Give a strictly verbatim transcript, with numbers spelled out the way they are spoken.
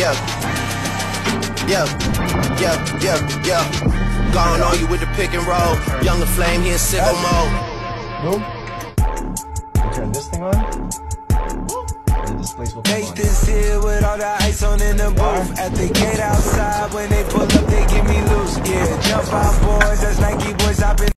yeah, yeah, yeah, yeah, yeah. Gone on you with the pick and roll. Younger flame, he in sicko mode. Boom. You turn this thing on. Nathan's here with all the ice on in the booth. At the gate outside, when they pull up, they give me loose. Yeah, jump out, boys. That's Nike boys. I've been